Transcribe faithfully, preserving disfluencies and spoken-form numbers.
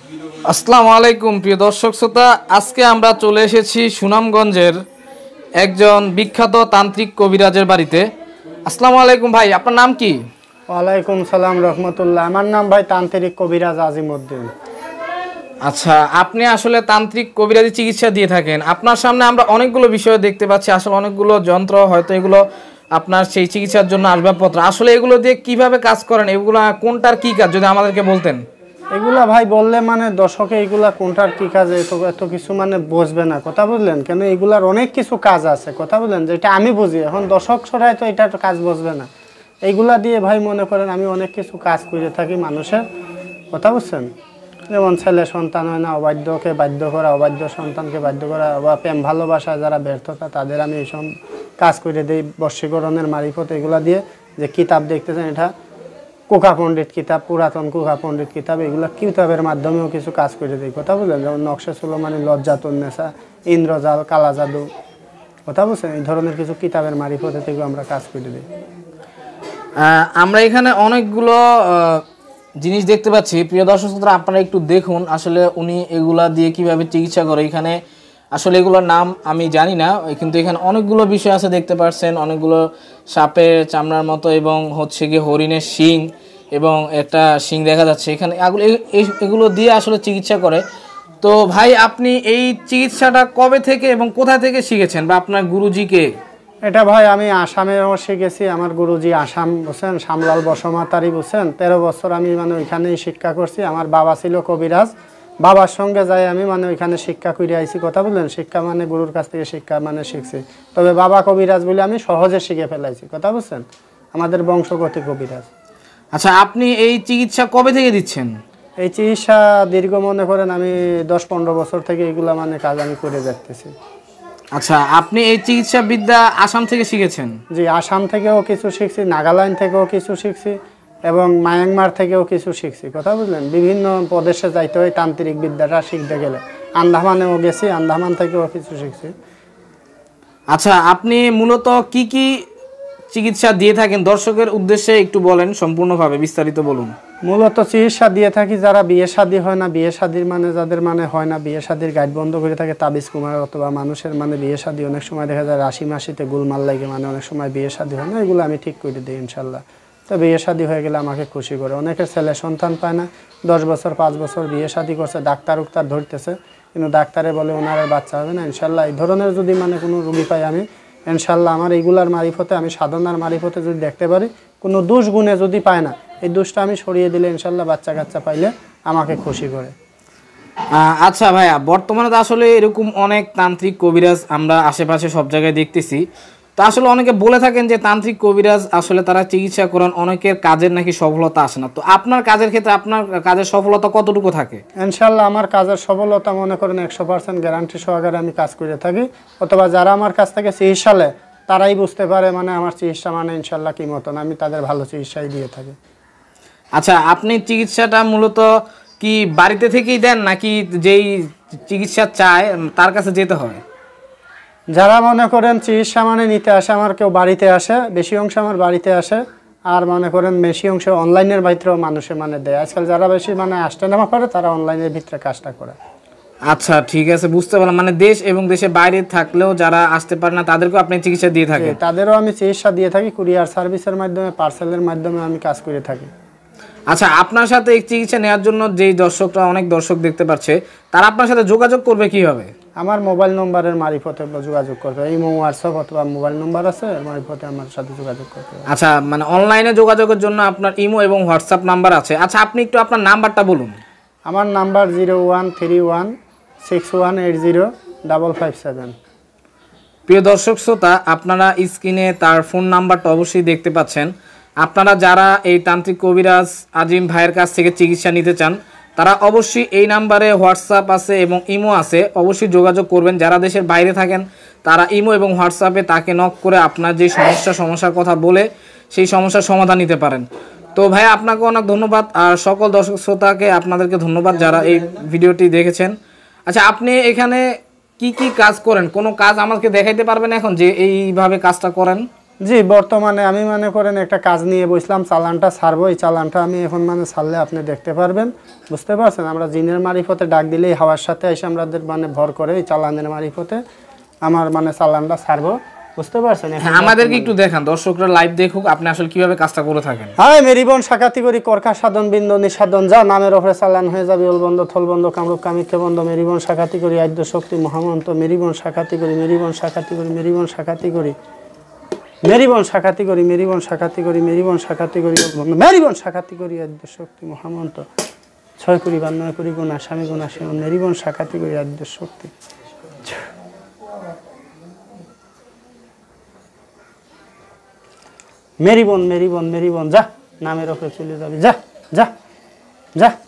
আসসালামু আলাইকুম প্রিয় দর্শক শ্রোতা, আজকে আমরা চলে এসেছি সুনামগঞ্জের একজন বিখ্যাত তান্ত্রিক কবিরাজের বাড়িতে। আসসালামু আলাইকুম ভাই, আপনার নাম কি? ওয়ালাইকুম সালাম রহমতুল্লাহ। আমার নাম ভাই তান্ত্রিক কবিরাজ আজিমউদ্দিন। আচ্ছা, আপনি আসলে তান্ত্রিক কবিরাজি চিকিৎসা দিয়ে থাকেন। আপনার সামনে আমরা অনেকগুলো বিষয় দেখতে পাচ্ছি, আসলে অনেকগুলো যন্ত্র, হয়তো এগুলো আপনার সেই চিকিৎসার জন্য আসবাবপত্র। আসলে এগুলো দিয়ে কিভাবে কাজ করেন, এগুলো কোনটার কি কাজ যদি আমাদেরকে বলতেন। এগুলা ভাই বললে মানে দর্শকে এগুলা কোনটার কি কাজ এত এত কিছু মানে বুঝবে না, কথা বুঝলেন? কেন এগুলার অনেক কিছু কাজ আছে, কথা বুঝলেন, যেটা আমি বুঝি। এখন দর্শক সরাই তো এটা কাজ বুঝবে না। এইগুলা দিয়ে ভাই মনে করেন আমি অনেক কিছু কাজ করে থাকি মানুষের, কথা বুঝছেন? যেমন ছেলে সন্তান হয় না, অবাধ্যকে বাধ্য করা, অবাধ্য সন্তানকে বাধ্য করা, বা প্রেম ভালোবাসা যারা ব্যর্থতা তাদের আমি এইসব কাজ করে দিই বশীকরণের মারিফত। এগুলা দিয়ে যে কিতাব দেখতেছেন, এটা কোকা পণ্ডিত কিতাব, পুরাতন কোকা পণ্ডিত কিতাব, এগুলো কিতাবের মাধ্যমেও কিছু কাজ করে দিই, কথা বুঝলেন? যেমন নকশা সুলেমানি, লজ্জাতুন্নেসা, ইন্দ্রজাল, কালা জাদু, কথা বুঝছেন? এই ধরনের কিছু কিতাবের মারিফতে থেকে আমরা কাজ করে দিই। আমরা এখানে অনেকগুলো জিনিস দেখতে পাচ্ছি, প্রিয় দর্শক শ্রোতা আপনারা একটু দেখুন আসলে উনি এগুলা দিয়ে কিভাবে চিকিৎসা করে। এখানে আসলে এগুলোর নাম আমি জানি না, কিন্তু এখানে অনেকগুলো বিষয় আছে দেখতে পাচ্ছেন, অনেকগুলো সাপের চামড়ার মতো এবং হচ্ছে গিয়ে হরিণের শিং এবং একটা শিং দেখা যাচ্ছে এখানে। এগুলো দিয়ে আসলে চিকিৎসা করে। তো ভাই, আপনি এই চিকিৎসাটা কবে থেকে এবং কোথা থেকে শিখেছেন, বা আপনার গুরুজিকে? এটা ভাই আমি আসামেও শিখেছি। আমার গুরুজি আসাম, বুঝছেন, শামলাল বসমাতারি, বুঝছেন, তেরো বছর আমি মানে ওইখানেই শিক্ষা করছি। আমার বাবা ছিল কবিরাজ, বাবার সঙ্গে যাই আমি মানে ওইখানে শিক্ষা করে আইছি, কথা বললেন? শিক্ষা মানে গুরুর কাছ থেকে শিক্ষা মানে শিখছি। তবে বাবা কবিরাজ বলে আমি সহজে শিখে ফেলাইছি, কথা বুঝছেন? আমাদের বংশগত কবিরাজ। আচ্ছা, আপনি এই চিকিৎসা কবে থেকে দিচ্ছেন? এই চিকিৎসা দীর্ঘ মনে করেন আমি দশ পনেরো বছর থেকে এগুলা মানে কাজ আমি করে যাচ্তেছি। আচ্ছা, আপনি এই চিকিৎসা বিদ্যা আসাম থেকে শিখেছেন? জি, আসাম থেকেও কিছু শিখছি, নাগাল্যান্ড থেকেও কিছু শিখছি এবং মায়ানমার থেকেও কিছু শিখছি, কথা বুঝলেন? বিভিন্ন প্রদেশে যাইতে হয় তান্ত্রিক বিদ্যাটা শিখতে গেলে। আন্দামানেও গেছি, আন্দামান থেকেও কিছু শিখছি। আচ্ছা, আপনি মূলত কি কি চিকিৎসা দিয়ে থাকেন দর্শকের উদ্দেশ্যে একটু বলেন, সম্পূর্ণভাবে বিস্তারিত বলুন। মূলত চিকিৎসা দিয়ে থাকি যারা বিয়ে শাদী হয় না, বিয়ে শাদীর মানে যাদের মানে হয় না, বিয়ে শাদীর গাইড বন্ধ করে থাকে, তাবিজ কুমার, অথবা মানুষের মানে বিয়ে শাদী অনেক সময় দেখা যায় রাশি মাসিতে গোলমাল লাগে, মানে অনেক সময় বিয়ে শাদী হয় না, এগুলো আমি ঠিক করে দিই ইনশাল্লাহ। তো বিয়ে শাদী হয়ে গেলে আমাকে খুশি করে। অনেকের ছেলে সন্তান পায় না, দশ বছর পাঁচ বছর বিয়ে শাদী করছে, ডাক্তার উক্তার ধরতেছে, কিন্তু ডাক্তারে বলে ওনার বাচ্চা হবে না। ইনশাল্লাহ এই ধরনের যদি মানে কোনো রুগী পাই আমি, ইনশাল্লাহ আমার এইগুলার মারিফতে, আমি সাধনার মারিফতে যদি দেখতে পারি কোনো দোষ গুণে যদি পায় না, এই দোষটা আমি সরিয়ে দিলে ইনশাল্লাহ বাচ্চা কাচ্চা পাইলে আমাকে খুশি করে। আচ্ছা ভাইয়া, বর্তমানে তো আসলে এরকম অনেক তান্ত্রিক কবিরাজ আমরা আশেপাশে সব জায়গায় দেখতেছি। তো আসলে অনেকে বলে থাকেন যে তান্ত্রিক কবিরাজ আসলে তারা চিকিৎসা করেন, অনেকের কাজের নাকি সফলতা আসে না। তো আপনার কাজের ক্ষেত্রে আপনার কাজের সফলতা কতটুকু থাকে? ইনশাল্লাহ আমার কাজের সফলতা মনে করেন একশো পার্সেন্ট গ্যারান্টি সহকারে আমি কাজ করে থাকি, অথবা যারা আমার কাছ থেকে চিকিৎসা নেয় তারাই বুঝতে পারে মানে আমার চিকিৎসা মানে ইনশাল্লাহ কি মতন, আমি তাদের ভালো চিকিৎসাই দিয়ে থাকি। আচ্ছা, আপনি চিকিৎসাটা মূলত কি বাড়িতে থেকেই দেন, নাকি যেই চিকিৎসা চায় তার কাছে যেতে হয়? যারা মনে করেন চিকিৎসা মানে নিতে আসে, আমার কেউ বাড়িতে আসে, বেশি অংশ আমার বাড়িতে আসে, আর মনে করেন বেশি অংশ অনলাইনের ভিতরেও মানুষে মানে দেয়। আজকাল যারা বেশি মানে আসতে নামা করে তারা অনলাইনের ভিতরে কাজটা করে। আচ্ছা, ঠিক আছে, বুঝতে পারলাম। মানে দেশ এবং দেশের বাইরে থাকলেও যারা আসতে পারে না তাদেরকেও আপনি চিকিৎসা দিয়ে থাকেন? তাদেরও আমি চিকিৎসা দিয়ে থাকি, কুরিয়ার সার্ভিসের মাধ্যমে, পার্সেলের মাধ্যমে আমি কাজ করে থাকি। আচ্ছা, আপনার সাথে এই চিকিৎসা নেওয়ার জন্য যেই দর্শকরা, অনেক দর্শক দেখতে পাচ্ছে, তারা আপনার সাথে যোগাযোগ করবে কিভাবে? আমার মোবাইল নম্বরের মারিফতে যোগাযোগ করবে। এই হোয়াটসঅ্যাপ অথবা মোবাইল নম্বর আছে, মারিফতে আমার সাথে যোগাযোগ করতে হবে। আচ্ছা, মানে অনলাইনে যোগাযোগের জন্য আপনার ইমো এবং হোয়াটসঅ্যাপ নাম্বার আছে। আচ্ছা, আপনি একটু আপনার নাম্বারটা বলুন। আমার number zero one three one six one eight zero double five seven. প্রিয় দর্শক শ্রোতা, আপনারা স্ক্রিনে তার ফোন নাম্বারটা অবশ্যই দেখতে পাচ্ছেন। আপনারা যারা এই তান্ত্রিক কবিরাজ আজিম ভাইয়ের কাছ থেকে চিকিৎসা নিতে চান, তারা অবশ্যই এই নাম্বারে হোয়াটসঅ্যাপ আছে এবং ইমো আছে, অবশ্যই যোগাযোগ করবেন। যারা দেশের বাইরে থাকেন তারা ইমো এবং হোয়াটসঅ্যাপে তাকে নক করে আপনার যে সমস্যা সমস্যার কথা বলে সেই সমস্যার সমাধান নিতে পারেন। তো ভাই, আপনাকে অনেক ধন্যবাদ, আর সকল দর্শক শ্রোতাকে আপনাদেরকে ধন্যবাদ যারা এই ভিডিওটি দেখেছেন। আচ্ছা, আপনি এখানে কি কি কাজ করেন? কোনো কাজ আমাকে দেখাইতে পারবেন এখন যে এইভাবে কাজটা করেন? জি বর্তমানে আমি মনে করেন একটা কাজ নিয়ে বসলাম, চালানটা ছাড়বো। এই চালানটা আমি এখন মানে ছাড়লে আপনি দেখতে পারবেন, বুঝতে পারছেন। আমরা জিনের মারিফতে ডাক দিলেই হাওয়ার সাথে এসে আমাদের মানে ভর করে এই চালানের মারিফতে আমার মানে চালানটা ছাড়বো, বুঝতে পারছেন। আমাদেরকে একটু দেখান, দর্শকরা লাইভ দেখুক আপনি আসলে কিভাবে কাজটা করে থাকেন। হ্যাঁ মেরিবন সাকাতি করি করকা সাধন বিন্দু নিসাধন যা নামের ওপরে চালান হয়ে যাবে ওলবন্ধ থলবন্ধ কামরূপ কামিক্ষে বন্ধ মেরিবন সাকাতি করি আদ্য শক্তি মহামন্ত্র মেরিবন সাকাতি করি মেরিবন সাকাতি করি মেরিবন সাকাতি করি মেরিবন সাকাতি করি মেরিবন সাকাতি করি মেরিবন সাকাতি করি মেরিবন সাকাতি করি আদ্য শক্তি মহামন্ত্র ছয় করি বা নয় করি গুণ আসামি গুণ আসে মেরিবন সাকাতি করি আদ্য শক্তি মেরিবন মেরিবন মেরিবন যা নামের ওপরে চলে যাবে যা যা যা